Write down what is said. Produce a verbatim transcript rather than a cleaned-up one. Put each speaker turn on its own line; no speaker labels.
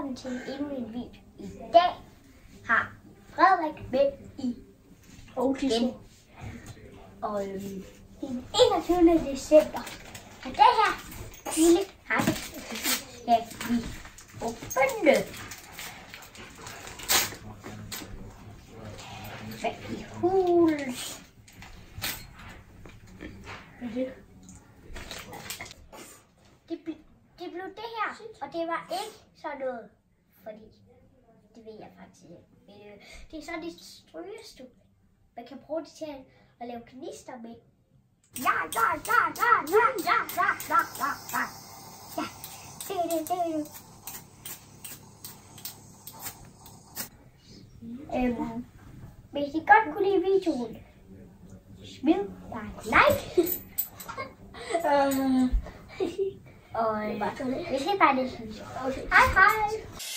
velkommen til endnu en video. I dag har Frederik med i igen. Og øhm, den enogtyvende december. Og det her lille pakke skal vi åbne. Hvad i huls? Hvad er det? Det, ble, det blev det her, og det var ikke sådan noget, fordi det ved jeg faktisk ikke. Det er sådan et strygestol. Man kan bruge det til at lave knister med. Ja, ja, ja, ja, ja, ja, ja, ja, ja, ja. Ja, det er det, det er det. Øhm, hvis I godt kunne lide videoen, smid dig et like. øhm. Og hvis I bare det synes. Hej hej!